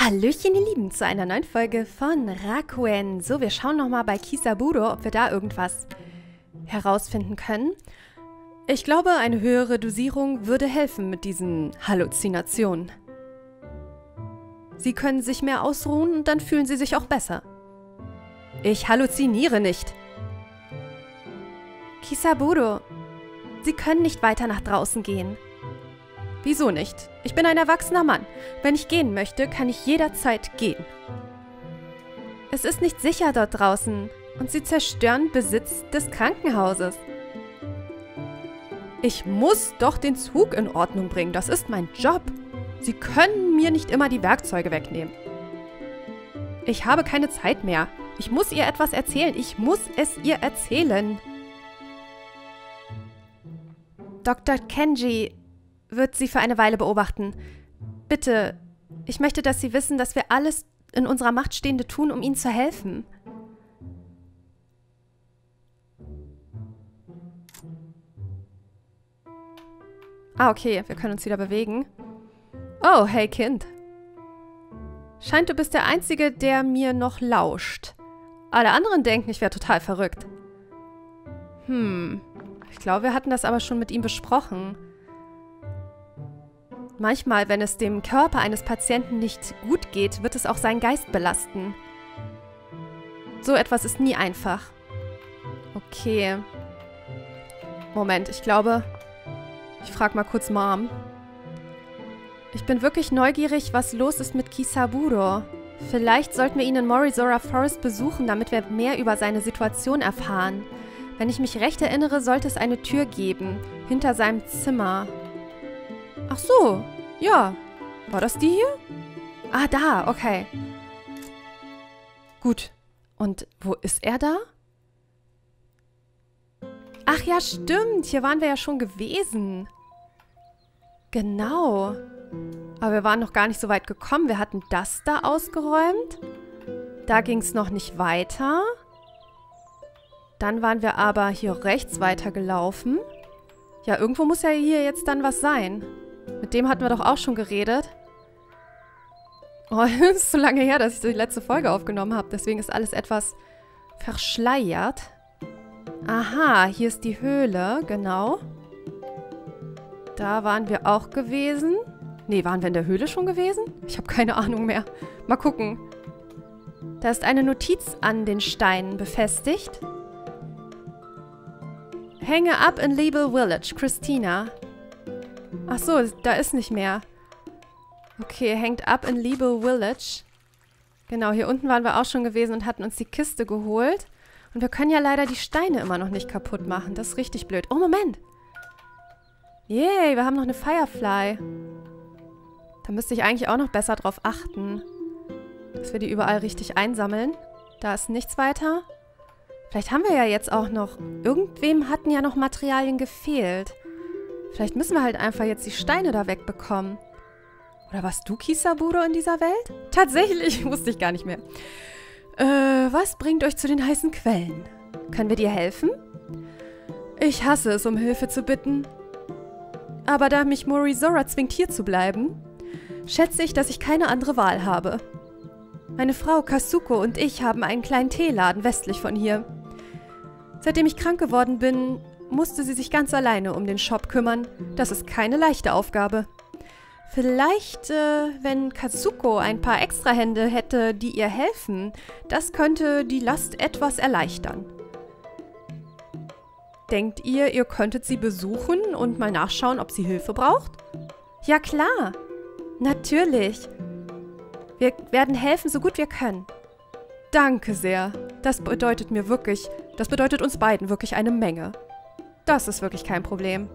Hallöchen, ihr Lieben, zu einer neuen Folge von Rakuen. So, wir schauen nochmal bei Kisaburo, ob wir da irgendwas herausfinden können. Ich glaube, eine höhere Dosierung würde helfen mit diesen Halluzinationen. Sie können sich mehr ausruhen und dann fühlen sie sich auch besser. Ich halluziniere nicht. Kisaburo, Sie können nicht weiter nach draußen gehen. Wieso nicht? Ich bin ein erwachsener Mann. Wenn ich gehen möchte, kann ich jederzeit gehen. Es ist nicht sicher dort draußen und Sie zerstören Besitz des Krankenhauses. Ich muss doch den Zug in Ordnung bringen. Das ist mein Job. Sie können mir nicht immer die Werkzeuge wegnehmen. Ich habe keine Zeit mehr. Ich muss ihr etwas erzählen. Ich muss es ihr erzählen. Dr. Kenji wird Sie für eine Weile beobachten. Bitte, ich möchte, dass Sie wissen, dass wir alles in unserer Macht Stehende tun, um Ihnen zu helfen. Ah, okay, wir können uns wieder bewegen. Oh, hey Kind. Scheint, du bist der Einzige, der mir noch lauscht. Alle anderen denken, ich wäre total verrückt. Ich glaube, wir hatten das aber schon mit ihm besprochen. Manchmal, wenn es dem Körper eines Patienten nicht gut geht, wird es auch seinen Geist belasten. So etwas ist nie einfach. Okay. Moment, ich glaube, ich frage mal kurz Mom. Ich bin wirklich neugierig, was los ist mit Kisaburo. Vielleicht sollten wir ihn in Morizora Forest besuchen, damit wir mehr über seine Situation erfahren. Wenn ich mich recht erinnere, sollte es eine Tür geben, hinter seinem Zimmer. Ach so, ja. War das die hier? Ah, da, okay. Gut. Und wo ist er da? Ach ja, stimmt. Hier waren wir ja schon gewesen. Genau. Aber wir waren noch gar nicht so weit gekommen. Wir hatten das da ausgeräumt. Da ging es noch nicht weiter. Dann waren wir aber hier rechts weitergelaufen. Ja, irgendwo muss ja hier jetzt dann was sein. Mit dem hatten wir doch auch schon geredet. Oh, es ist so lange her, dass ich die letzte Folge aufgenommen habe. Deswegen ist alles etwas verschleiert. Aha, hier ist die Höhle, genau. Da waren wir auch gewesen. Nee, waren wir in der Höhle schon gewesen? Ich habe keine Ahnung mehr. Mal gucken. Da ist eine Notiz an den Steinen befestigt. Hänge ab in Libel Village, Christina. Ach so, da ist nicht mehr. Okay, hängt ab in Libel Village. Genau, hier unten waren wir auch schon gewesen und hatten uns die Kiste geholt. Und wir können ja leider die Steine immer noch nicht kaputt machen. Das ist richtig blöd. Oh, Moment. Yay, wir haben noch eine Firefly. Da müsste ich eigentlich auch noch besser drauf achten, dass wir die überall richtig einsammeln. Da ist nichts weiter. Vielleicht haben wir ja jetzt auch noch... Irgendwem hatten ja noch Materialien gefehlt. Vielleicht müssen wir halt einfach jetzt die Steine da wegbekommen. Oder warst du Kisaburo in dieser Welt? Tatsächlich, wusste ich gar nicht mehr. Was bringt euch zu den heißen Quellen? Können wir dir helfen? Ich hasse es, um Hilfe zu bitten. Aber da mich Morizora zwingt, hier zu bleiben, schätze ich, dass ich keine andere Wahl habe. Meine Frau Kasuko und ich haben einen kleinen Teeladen westlich von hier. Seitdem ich krank geworden bin, musste sie sich ganz alleine um den Shop kümmern. Das ist keine leichte Aufgabe. Vielleicht, wenn Kasuko ein paar Extrahände hätte, die ihr helfen, das könnte die Last etwas erleichtern. Denkt ihr, ihr könntet sie besuchen und mal nachschauen, ob sie Hilfe braucht? Ja, klar. Natürlich. Wir werden helfen, so gut wir können. Danke sehr. Das bedeutet uns beiden wirklich eine Menge. Das ist wirklich kein Problem.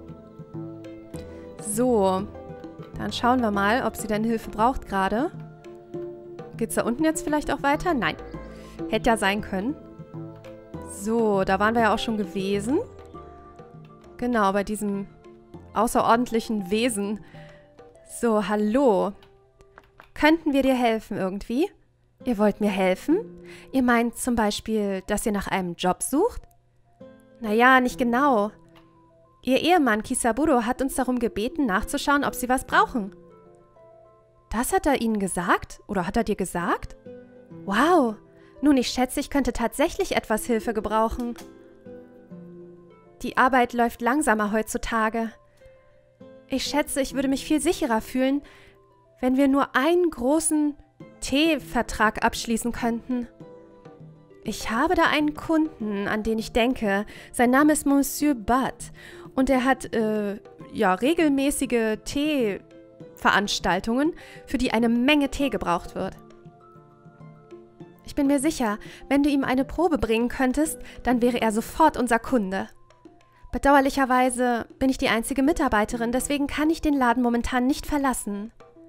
So, dann schauen wir mal, ob sie denn Hilfe braucht gerade. Geht's da unten jetzt vielleicht auch weiter? Nein. Hätte ja sein können. So, da waren wir ja auch schon gewesen. Genau, bei diesem außerordentlichen Wesen. So, hallo. Könnten wir dir helfen irgendwie? Ihr wollt mir helfen? Ihr meint zum Beispiel, dass ihr nach einem Job sucht? Naja, nicht genau. Ihr Ehemann Kisaburo hat uns darum gebeten, nachzuschauen, ob sie was brauchen. Das hat er Ihnen gesagt? Oder hat er dir gesagt? Wow. Nun, ich schätze, ich könnte tatsächlich etwas Hilfe gebrauchen. Die Arbeit läuft langsamer heutzutage. Ich schätze, ich würde mich viel sicherer fühlen, wenn wir nur einen großen Teevertrag abschließen könnten. Ich habe da einen Kunden, an den ich denke. Sein Name ist Monsieur Butt und er hat regelmäßige Teeveranstaltungen, für die eine Menge Tee gebraucht wird. Ich bin mir sicher, wenn du ihm eine Probe bringen könntest, dann wäre er sofort unser Kunde. Bedauerlicherweise bin ich die einzige Mitarbeiterin, deswegen kann ich den Laden momentan nicht verlassen.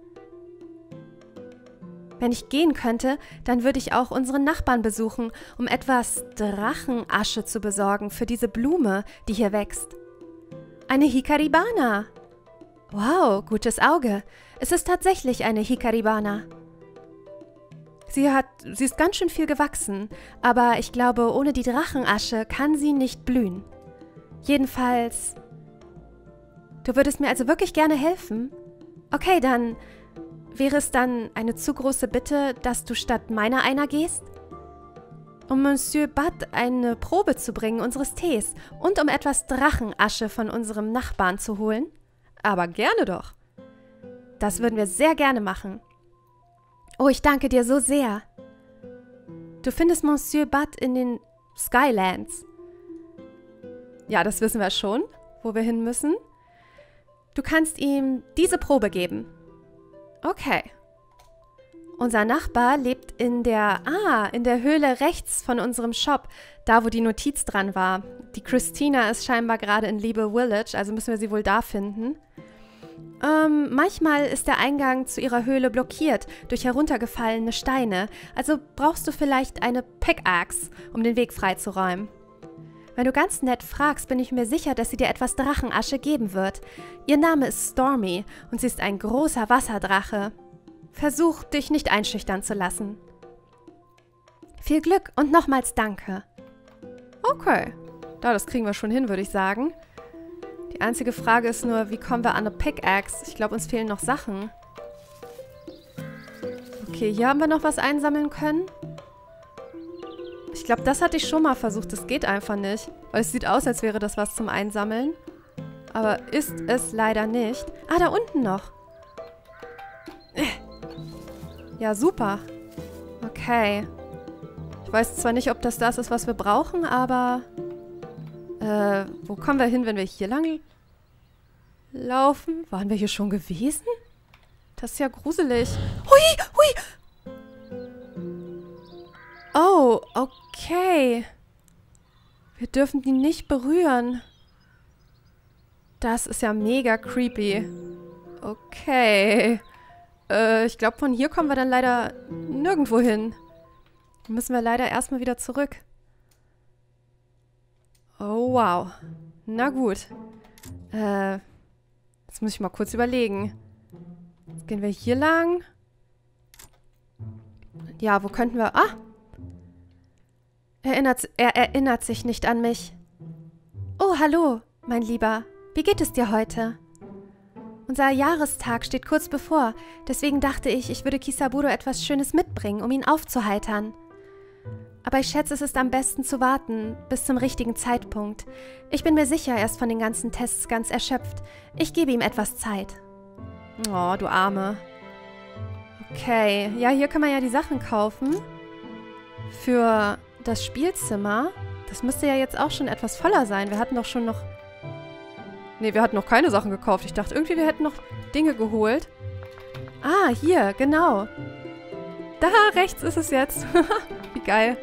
Wenn ich gehen könnte, dann würde ich auch unseren Nachbarn besuchen, um etwas Drachenasche zu besorgen für diese Blume, die hier wächst. Eine Hikaribana. Wow, gutes Auge. Es ist tatsächlich eine Hikaribana. Sie ist ganz schön viel gewachsen, aber ich glaube, ohne die Drachenasche kann sie nicht blühen. Jedenfalls, du würdest mir also wirklich gerne helfen? Okay, dann wäre es dann eine zu große Bitte, dass du statt meiner einer gehst? Um Monsieur Butt eine Probe zu bringen unseres Tees und um etwas Drachenasche von unserem Nachbarn zu holen? Aber gerne doch. Das würden wir sehr gerne machen. Oh, ich danke dir so sehr. Du findest Monsieur Butt in den Skylands. Ja, das wissen wir schon, wo wir hin müssen. Du kannst ihm diese Probe geben. Okay. Unser Nachbar lebt in der Höhle rechts von unserem Shop, da wo die Notiz dran war. Die Christina ist scheinbar gerade in Liebe Village, also müssen wir sie wohl da finden. Manchmal ist der Eingang zu ihrer Höhle blockiert durch heruntergefallene Steine, also brauchst du vielleicht eine Pickaxe, um den Weg freizuräumen. Wenn du ganz nett fragst, bin ich mir sicher, dass sie dir etwas Drachenasche geben wird. Ihr Name ist Stormy und sie ist ein großer Wasserdrache. Versuch, dich nicht einschüchtern zu lassen. Viel Glück und nochmals danke. Okay, das kriegen wir schon hin, würde ich sagen. Die einzige Frage ist nur, wie kommen wir an eine Pickaxe? Ich glaube, uns fehlen noch Sachen. Okay, hier haben wir noch was einsammeln können. Ich glaube, das hatte ich schon mal versucht. Das geht einfach nicht. Weil es sieht aus, als wäre das was zum Einsammeln. Aber ist es leider nicht. Ah, da unten noch. Ja, super. Okay. Ich weiß zwar nicht, ob das ist, was wir brauchen, aber... wo kommen wir hin, wenn wir hier lang laufen? Waren wir hier schon gewesen? Das ist ja gruselig. Hui, hui! Oh, okay. Wir dürfen die nicht berühren. Das ist ja mega creepy. Okay. Ich glaube, von hier kommen wir dann leider nirgendwo hin. Müssen wir leider erstmal wieder zurück. Oh, wow. Na gut. Jetzt muss ich mal kurz überlegen. Jetzt gehen wir hier lang. Ja, wo könnten wir... Ah! Er erinnert sich nicht an mich. Oh, hallo, mein Lieber. Wie geht es dir heute? Unser Jahrestag steht kurz bevor. Deswegen dachte ich, ich würde Kisaburo etwas Schönes mitbringen, um ihn aufzuheitern. Aber ich schätze, es ist am besten zu warten, bis zum richtigen Zeitpunkt. Ich bin mir sicher, er ist von den ganzen Tests ganz erschöpft. Ich gebe ihm etwas Zeit. Oh, du Arme. Okay, ja, hier kann man ja die Sachen kaufen. Für das Spielzimmer. Das müsste ja jetzt auch schon etwas voller sein. Wir hatten doch schon noch... Nee, wir hatten noch keine Sachen gekauft. Ich dachte irgendwie, wir hätten noch Dinge geholt. Ah, hier, genau. Da rechts ist es jetzt. Wie geil.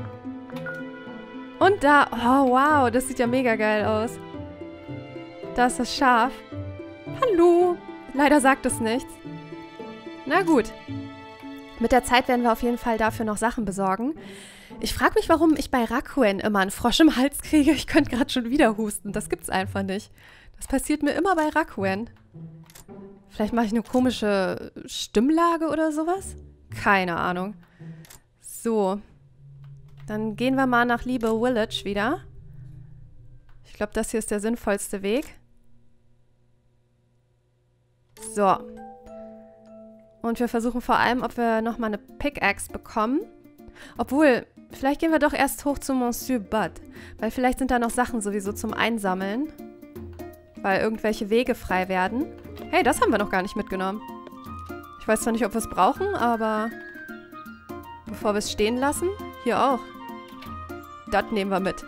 Und da, oh wow, das sieht ja mega geil aus. Da ist das Schaf. Hallo. Leider sagt es nichts. Na gut. Mit der Zeit werden wir auf jeden Fall dafür noch Sachen besorgen. Ich frage mich, warum ich bei Rakuen immer einen Frosch im Hals kriege. Ich könnte gerade schon wieder husten. Das gibt's einfach nicht. Das passiert mir immer bei Rakuen. Vielleicht mache ich eine komische Stimmlage oder sowas? Keine Ahnung. So. Dann gehen wir mal nach Liebe Village wieder. Ich glaube, das hier ist der sinnvollste Weg. So. Und wir versuchen vor allem, ob wir nochmal eine Pickaxe bekommen. Obwohl, vielleicht gehen wir doch erst hoch zu Monsieur Bud. Weil vielleicht sind da noch Sachen sowieso zum Einsammeln. Weil irgendwelche Wege frei werden. Hey, das haben wir noch gar nicht mitgenommen. Ich weiß zwar nicht, ob wir es brauchen, aber bevor wir es stehen lassen, hier auch. Das nehmen wir mit.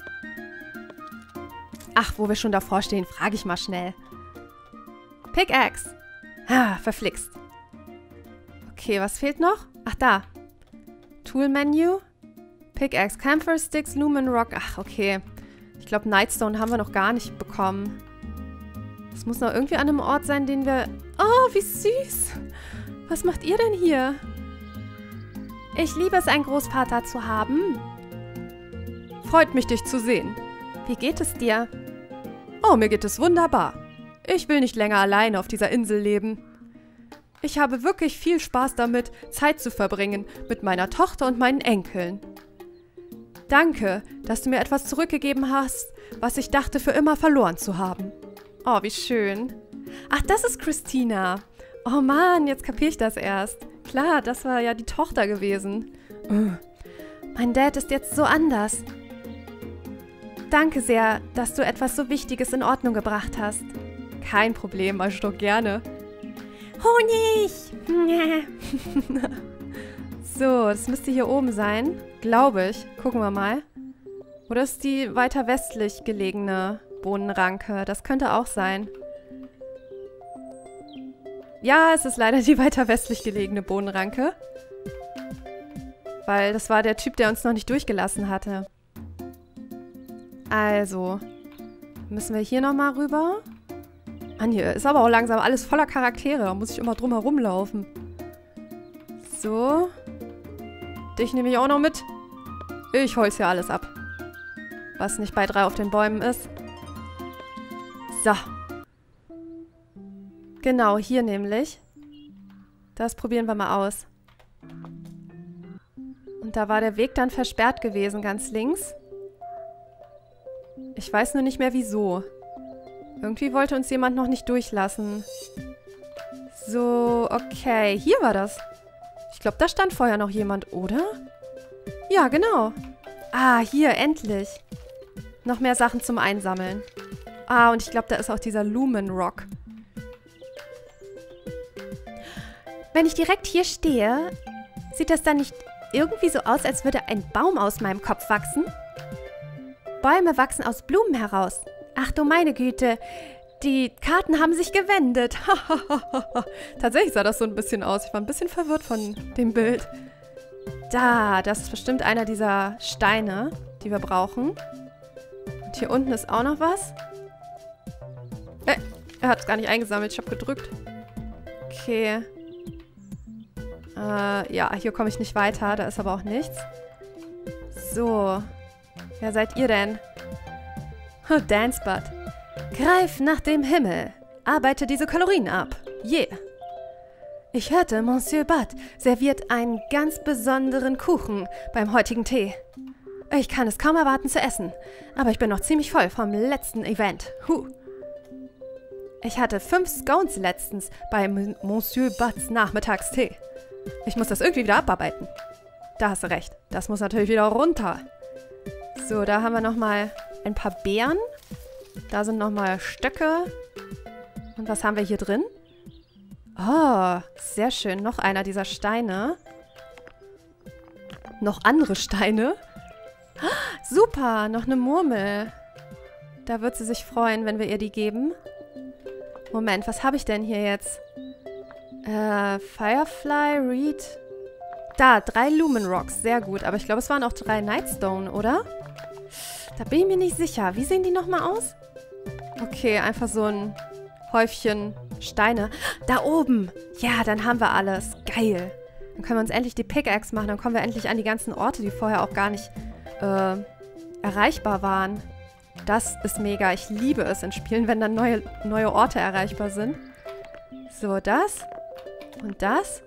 Ach, wo wir schon davor stehen, frage ich mal schnell. Pickaxe. Ah, verflixt. Okay, was fehlt noch? Ach, da. Tool-Menu. Pickaxe, Camphor Sticks, Lumen Rock. Ach, okay. Ich glaube, Nightstone haben wir noch gar nicht bekommen. Es muss noch irgendwie an einem Ort sein, den wir... Oh, wie süß. Was macht ihr denn hier? Ich liebe es, einen Großvater zu haben. Freut mich, dich zu sehen. Wie geht es dir? Oh, mir geht es wunderbar. Ich will nicht länger alleine auf dieser Insel leben. Ich habe wirklich viel Spaß damit, Zeit zu verbringen mit meiner Tochter und meinen Enkeln. Danke, dass du mir etwas zurückgegeben hast, was ich dachte, für immer verloren zu haben. Oh, wie schön. Ach, das ist Christina. Oh Mann, jetzt kapiere ich das erst. Klar, das war ja die Tochter gewesen. Mein Dad ist jetzt so anders. Danke sehr, dass du etwas so Wichtiges in Ordnung gebracht hast. Kein Problem, mach ich doch gerne. Honig! So, das müsste hier oben sein. Glaube ich. Gucken wir mal. Oder ist die weiter westlich gelegene Bohnenranke? Das könnte auch sein. Ja, es ist leider die weiter westlich gelegene Bohnenranke. Weil das war der Typ, der uns noch nicht durchgelassen hatte. Also, müssen wir hier nochmal rüber. Mann, hier ist aber auch langsam alles voller Charaktere. Da muss ich immer drum herum laufen. So. Dich nehme ich auch noch mit. Ich hol's hier alles ab. Was nicht bei 3 auf den Bäumen ist. So. Genau, hier nämlich. Das probieren wir mal aus. Und da war der Weg dann versperrt gewesen, ganz links. Ich weiß nur nicht mehr, wieso. Irgendwie wollte uns jemand noch nicht durchlassen. So, okay. Hier war das. Ich glaube, da stand vorher noch jemand, oder? Ja, genau. Ah, hier, endlich. Noch mehr Sachen zum Einsammeln. Ah, und ich glaube, da ist auch dieser Lumen Rock. Wenn ich direkt hier stehe, sieht das dann nicht irgendwie so aus, als würde ein Baum aus meinem Kopf wachsen? Bäume wachsen aus Blumen heraus. Ach du meine Güte, die Karten haben sich gewendet. Tatsächlich sah das so ein bisschen aus. Ich war ein bisschen verwirrt von dem Bild. Da, das ist bestimmt einer dieser Steine, die wir brauchen. Und hier unten ist auch noch was. Er hat es gar nicht eingesammelt. Ich habe gedrückt. Okay. Ja, hier komme ich nicht weiter. Da ist aber auch nichts. So. Wer seid ihr denn? Dance Bud. Greif nach dem Himmel. Arbeite diese Kalorien ab. Yeah. Ich hörte, Monsieur Bud serviert einen ganz besonderen Kuchen beim heutigen Tee. Ich kann es kaum erwarten zu essen, aber ich bin noch ziemlich voll vom letzten Event. Ich hatte 5 Scones letztens bei Monsieur Buds Nachmittagstee. Ich muss das irgendwie wieder abarbeiten. Da hast du recht. Das muss natürlich wieder runter. So, da haben wir nochmal ein paar Beeren. Da sind nochmal Stöcke. Und was haben wir hier drin? Oh, sehr schön. Noch einer dieser Steine. Noch andere Steine. Super, noch eine Murmel. Da wird sie sich freuen, wenn wir ihr die geben. Moment, was habe ich denn hier jetzt? Firefly, Reed. Da, 3 Lumen Rocks. Sehr gut. Aber ich glaube, es waren auch 3 Nightstone, oder? Da bin ich mir nicht sicher. Wie sehen die nochmal aus? Okay, einfach so ein Häufchen Steine. Da oben. Ja, dann haben wir alles. Geil. Dann können wir uns endlich die Pickaxe machen. Dann kommen wir endlich an die ganzen Orte, die vorher auch gar nicht erreichbar waren. Das ist mega. Ich liebe es in Spielen, wenn dann neue Orte erreichbar sind. So, das. Und das.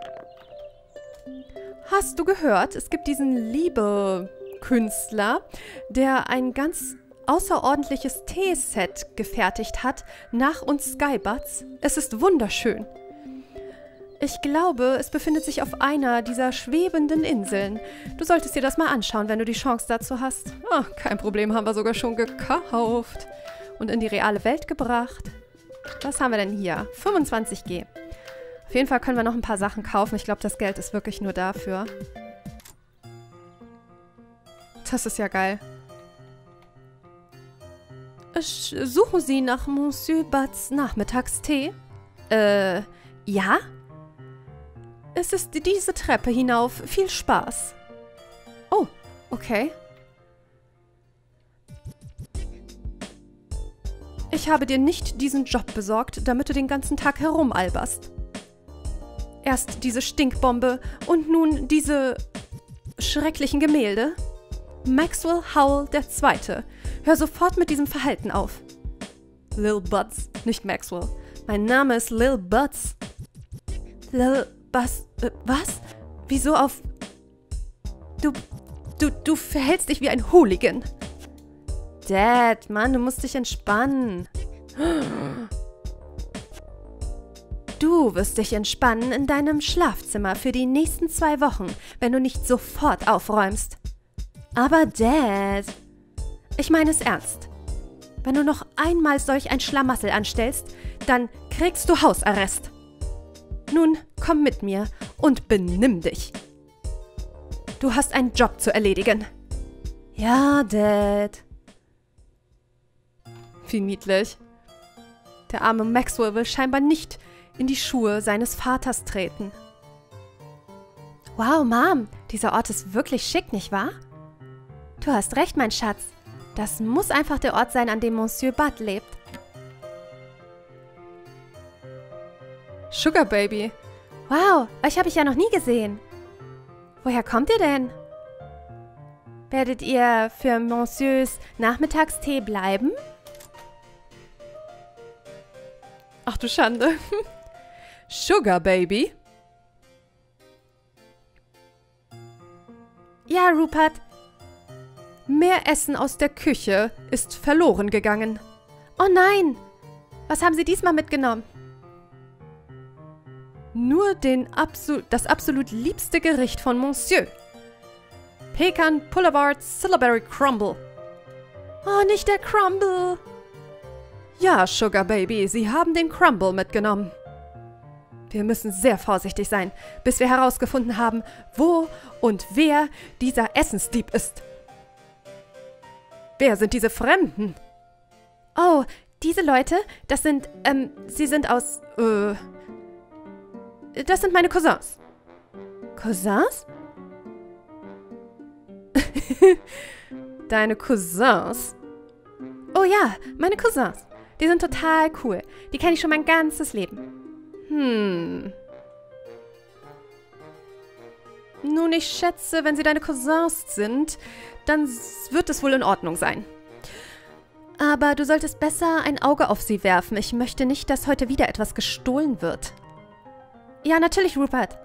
Hast du gehört? Es gibt diesen Liebe-Künstler, der ein ganz außerordentliches Teeset gefertigt hat nach uns Skybuds. Es ist wunderschön. Ich glaube, es befindet sich auf einer dieser schwebenden Inseln. Du solltest dir das mal anschauen, wenn du die Chance dazu hast. Oh, kein Problem, haben wir sogar schon gekauft. Und in die reale Welt gebracht. Was haben wir denn hier? 25G. Auf jeden Fall können wir noch ein paar Sachen kaufen. Ich glaube, das Geld ist wirklich nur dafür. Das ist ja geil. Suchen Sie nach Monsieur Butts Nachmittagstee? Ja? Es ist diese Treppe hinauf. Viel Spaß. Oh, okay. Ich habe dir nicht diesen Job besorgt, damit du den ganzen Tag herumalberst. Erst diese Stinkbombe und nun diese schrecklichen Gemälde. Maxwell Howell II. Hör sofort mit diesem Verhalten auf. Lil Butts, nicht Maxwell. Mein Name ist Lil Butts. Lil Butts, was? Wieso auf... Du verhältst dich wie ein Hooligan. Dad, Mann, du musst dich entspannen. Du wirst dich entspannen in deinem Schlafzimmer für die nächsten 2 Wochen, wenn du nicht sofort aufräumst. Aber Dad, ich meine es ernst. Wenn du noch einmal solch ein Schlamassel anstellst, dann kriegst du Hausarrest. Nun, komm mit mir und benimm dich. Du hast einen Job zu erledigen. Ja, Dad. Wie niedlich. Der arme Maxwell will scheinbar nicht in die Schuhe seines Vaters treten. Wow, Mom, dieser Ort ist wirklich schick, nicht wahr? Du hast recht, mein Schatz. Das muss einfach der Ort sein, an dem Monsieur Butt lebt. Sugar Baby. Wow, euch habe ich ja noch nie gesehen. Woher kommt ihr denn? Werdet ihr für Monsieurs Nachmittagstee bleiben? Ach du Schande. Sugar Baby? Ja, Rupert. Mehr Essen aus der Küche ist verloren gegangen. Oh nein! Was haben Sie diesmal mitgenommen? Nur das absolut liebste Gericht von Monsieur. Pecan Boulevard Syllabary Crumble. Oh, nicht der Crumble. Ja, Sugar Baby, Sie haben den Crumble mitgenommen. Wir müssen sehr vorsichtig sein, bis wir herausgefunden haben, wo und wer dieser Essensdieb ist. Wer sind diese Fremden? Oh, diese Leute, das sind, sie sind aus, das sind meine Cousins. Cousins? Deine Cousins? Oh ja, meine Cousins. Die sind total cool. Die kenne ich schon mein ganzes Leben. Nun, ich schätze, wenn sie deine Cousins sind, dann wird es wohl in Ordnung sein. Aber du solltest besser ein Auge auf sie werfen. Ich möchte nicht, dass heute wieder etwas gestohlen wird. Ja, natürlich, Rupert.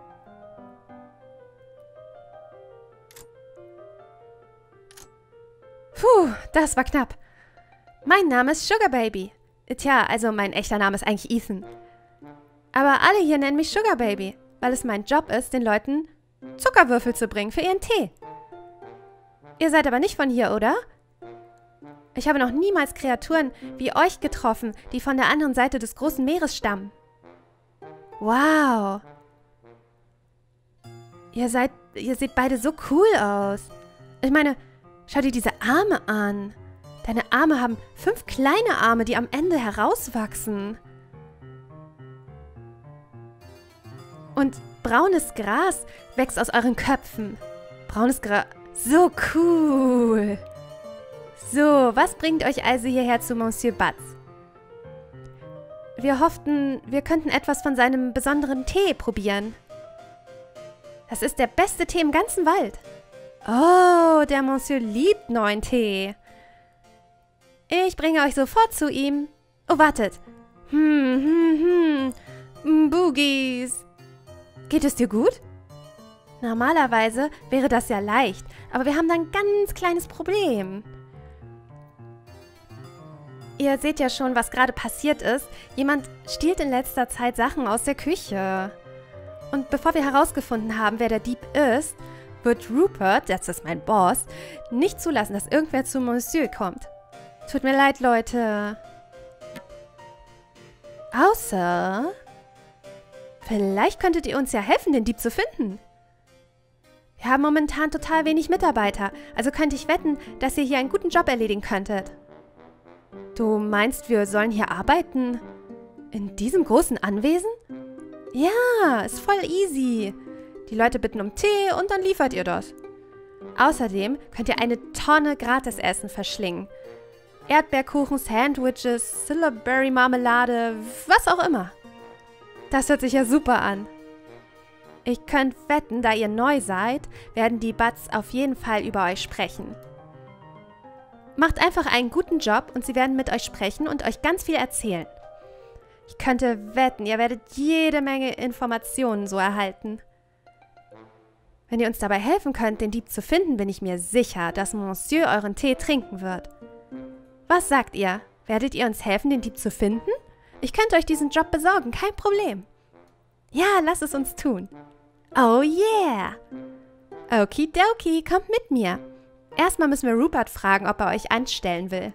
Puh, das war knapp. Mein Name ist Sugar Baby. Tja, also mein echter Name ist eigentlich Ethan. Aber alle hier nennen mich Sugar Baby, weil es mein Job ist, den Leuten Zuckerwürfel zu bringen für ihren Tee. Ihr seid aber nicht von hier, oder? Ich habe noch niemals Kreaturen wie euch getroffen, die von der anderen Seite des großen Meeres stammen. Wow. Ihr seht beide so cool aus. Ich meine, schau dir diese Arme an. Deine Arme haben 5 kleine Arme, die am Ende herauswachsen. Und braunes Gras wächst aus euren Köpfen. Braunes Gras. So cool. So, was bringt euch also hierher zu Monsieur Butts? Wir hofften, wir könnten etwas von seinem besonderen Tee probieren. Das ist der beste Tee im ganzen Wald. Oh, der Monsieur liebt neuen Tee. Ich bringe euch sofort zu ihm. Oh, wartet. Boogies. Geht es dir gut? Normalerweise wäre das ja leicht, aber wir haben da ein ganz kleines Problem. Ihr seht ja schon, was gerade passiert ist. Jemand stiehlt in letzter Zeit Sachen aus der Küche. Und bevor wir herausgefunden haben, wer der Dieb ist, wird Rupert, das ist mein Boss, nicht zulassen, dass irgendwer zu Monsieur kommt. Tut mir leid, Leute. Außer... Vielleicht könntet ihr uns ja helfen, den Dieb zu finden. Wir haben momentan total wenig Mitarbeiter, also könnte ich wetten, dass ihr hier einen guten Job erledigen könntet. Du meinst, wir sollen hier arbeiten? In diesem großen Anwesen? Ja, ist voll easy. Die Leute bitten um Tee und dann liefert ihr das. Außerdem könnt ihr eine Tonne Gratisessen verschlingen. Erdbeerkuchen, Sandwiches, Silverberry-Marmelade, was auch immer. Das hört sich ja super an. Ich könnte wetten, da ihr neu seid, werden die Buds auf jeden Fall über euch sprechen. Macht einfach einen guten Job und sie werden mit euch sprechen und euch ganz viel erzählen. Ich könnte wetten, ihr werdet jede Menge Informationen so erhalten. Wenn ihr uns dabei helfen könnt, den Dieb zu finden, bin ich mir sicher, dass Monsieur euren Tee trinken wird. Was sagt ihr? Werdet ihr uns helfen, den Dieb zu finden? Ich könnte euch diesen Job besorgen, kein Problem. Ja, lasst es uns tun. Oh yeah! Okidoki, kommt mit mir. Erstmal müssen wir Rupert fragen, ob er euch anstellen will.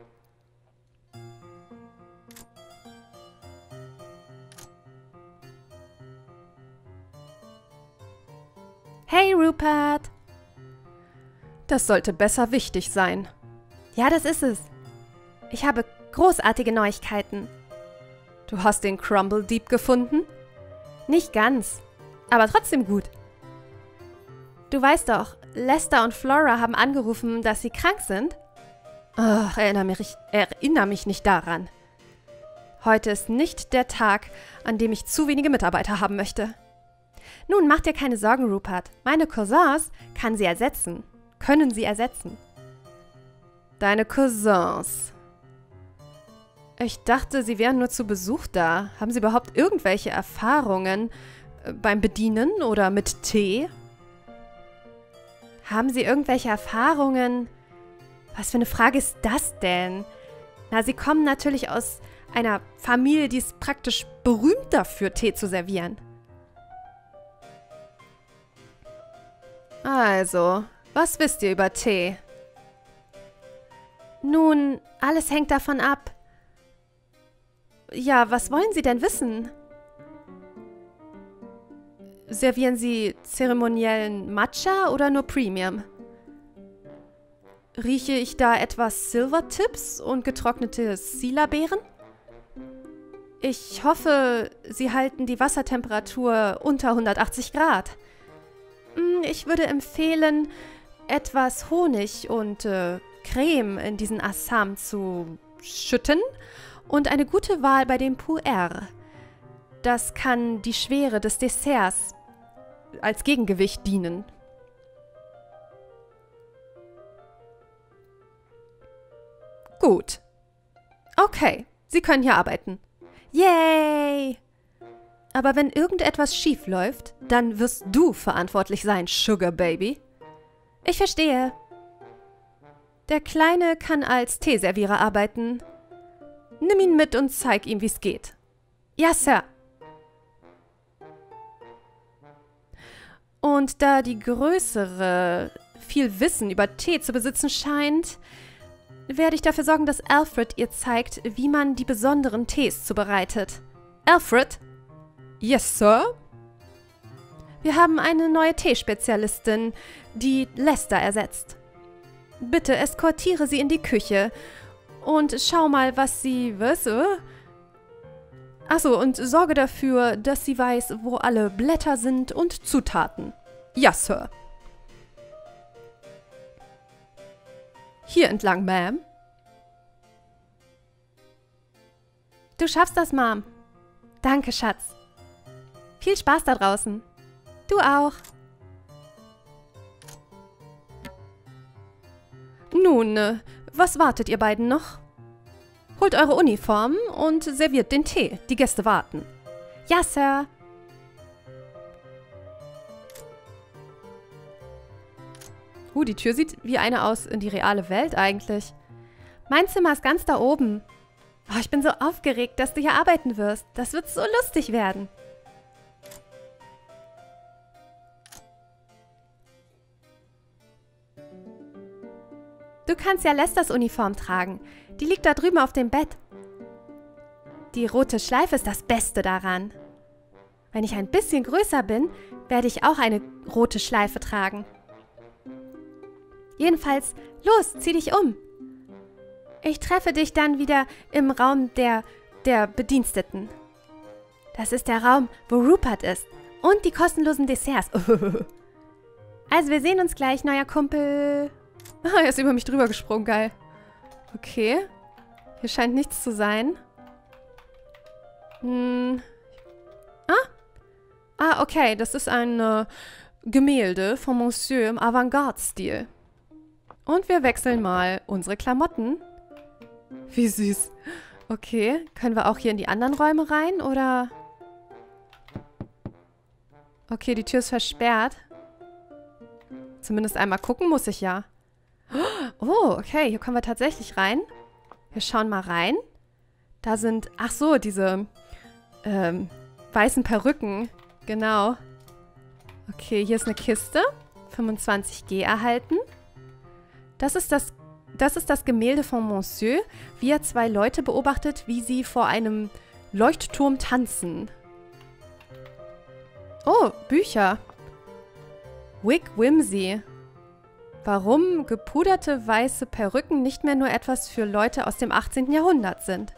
Hey, Rupert! Das sollte besser wichtig sein. Ja, das ist es. Ich habe großartige Neuigkeiten. Du hast den Crumble Dieb gefunden? Nicht ganz, aber trotzdem gut. Du weißt doch, Lester und Flora haben angerufen, dass sie krank sind. Ach, erinnere mich nicht daran. Heute ist nicht der Tag, an dem ich zu wenige Mitarbeiter haben möchte. Nun, mach dir keine Sorgen, Rupert. Meine Cousins können sie ersetzen. Deine Cousins. Ich dachte, sie wären nur zu Besuch da. Haben sie überhaupt irgendwelche Erfahrungen beim Bedienen oder mit Tee? Haben sie irgendwelche Erfahrungen? Was für eine Frage ist das denn? Na, sie kommen natürlich aus einer Familie, die ist praktisch berühmt dafür, Tee zu servieren. Also, was wisst ihr über Tee? Nun, alles hängt davon ab. Ja, was wollen Sie denn wissen? Servieren Sie zeremoniellen Matcha oder nur Premium? Rieche ich da etwas Silvertips und getrocknete Sila-Beeren? Ich hoffe, Sie halten die Wassertemperatur unter 180 Grad. Ich würde empfehlen, etwas Honig und Creme in diesen Assam zu schütten und eine gute Wahl bei dem Pu'er. Das kann die Schwere des Desserts als Gegengewicht dienen. Gut. Okay, Sie können hier arbeiten. Yay! Aber wenn irgendetwas schief läuft, dann wirst du verantwortlich sein, Sugar Baby. Ich verstehe. Der Kleine kann als Teeservierer arbeiten. Nimm ihn mit und zeig ihm, wie's geht. Ja, Sir. Und da die Größere viel Wissen über Tee zu besitzen scheint, werde ich dafür sorgen, dass Alfred ihr zeigt, wie man die besonderen Tees zubereitet. Alfred? Yes, Sir? Wir haben eine neue Teespezialistin, die Lester ersetzt. Bitte eskortiere sie in die Küche und schau mal, was sie... Was? Achso, und sorge dafür, dass sie weiß, wo alle Blätter sind und Zutaten. Ja, Sir. Hier entlang, Ma'am. Du schaffst das, Mom. Danke, Schatz. Viel Spaß da draußen. Du auch. Nun, was wartet ihr beiden noch? Holt eure Uniformen und serviert den Tee. Die Gäste warten. Ja, Sir. Die Tür sieht wie eine aus in die reale Welt eigentlich. Mein Zimmer ist ganz da oben. Oh, ich bin so aufgeregt, dass du hier arbeiten wirst. Das wird so lustig werden. Du kannst ja Lesters Uniform tragen. Die liegt da drüben auf dem Bett. Die rote Schleife ist das Beste daran. Wenn ich ein bisschen größer bin, werde ich auch eine rote Schleife tragen. Jedenfalls, los, zieh dich um. Ich treffe dich dann wieder im Raum der Bediensteten. Das ist der Raum, wo Rupert ist. Und die kostenlosen Desserts. Also, wir sehen uns gleich, neuer Kumpel. Ah, er ist über mich drüber gesprungen, geil. Okay. Hier scheint nichts zu sein. Okay, das ist ein Gemälde von Monsieur im Avantgarde-Stil. Und wir wechseln mal unsere Klamotten. Wie süß. Okay, können wir auch hier in die anderen Räume rein, oder? Okay, die Tür ist versperrt. Zumindest einmal gucken muss ich ja. Oh, okay, hier kommen wir tatsächlich rein. Wir schauen mal rein. Da sind, ach so, diese weißen Perücken. Genau. Okay, hier ist eine Kiste. 25G erhalten. Das ist das Gemälde von Monsieur, wie er zwei Leute beobachtet, wie sie vor einem Leuchtturm tanzen. Oh, Bücher. Wig Whimsy. Warum gepuderte weiße Perücken nicht mehr nur etwas für Leute aus dem 18. Jahrhundert sind.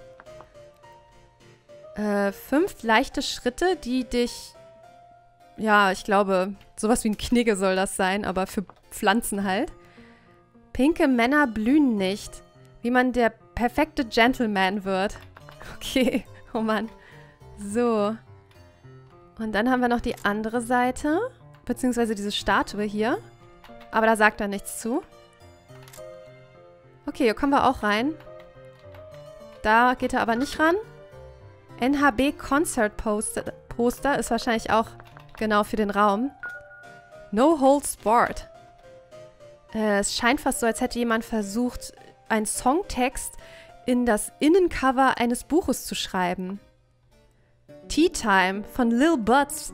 5 leichte Schritte, die dich... Ja, ich glaube, sowas wie ein Knigge soll das sein, aber für Pflanzen halt. Pinke Männer blühen nicht. Wie man der perfekte Gentleman wird. Okay, oh Mann. So. Und dann haben wir noch die andere Seite. Beziehungsweise diese Statue hier. Aber da sagt er nichts zu. Okay, hier kommen wir auch rein. Da geht er aber nicht ran. NHB Concert Poster ist wahrscheinlich auch genau für den Raum. No Holds Barred. Es scheint fast so, als hätte jemand versucht, einen Songtext in das Innencover eines Buches zu schreiben. Tea Time von Lil Butts.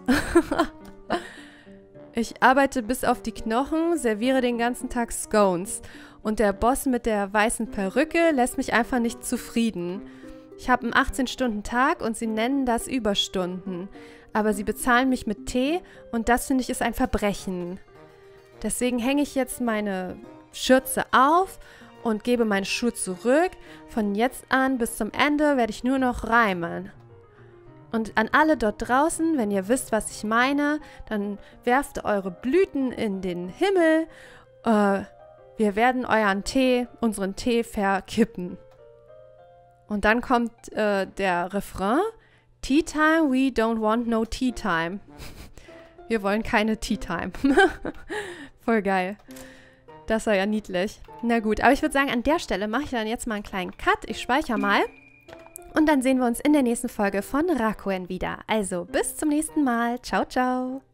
Ich arbeite bis auf die Knochen, serviere den ganzen Tag Scones. Und der Boss mit der weißen Perücke lässt mich einfach nicht zufrieden. Ich habe einen 18-Stunden-Tag und sie nennen das Überstunden. Aber sie bezahlen mich mit Tee und das finde ich ist ein Verbrechen. Deswegen hänge ich jetzt meine Schürze auf und gebe meine Schuhe zurück. Von jetzt an bis zum Ende werde ich nur noch reimen. Und an alle dort draußen, wenn ihr wisst, was ich meine, dann werft eure Blüten in den Himmel. Wir werden unseren Tee verkippen. Und dann kommt der Refrain. Tea time, we don't want no tea time. Wir wollen keine Tea time. Voll geil. Das war ja niedlich. Na gut, aber ich würde sagen, an der Stelle mache ich dann jetzt mal einen kleinen Cut. Ich speichere mal. Und dann sehen wir uns in der nächsten Folge von Rakuen wieder. Also, bis zum nächsten Mal. Ciao, ciao.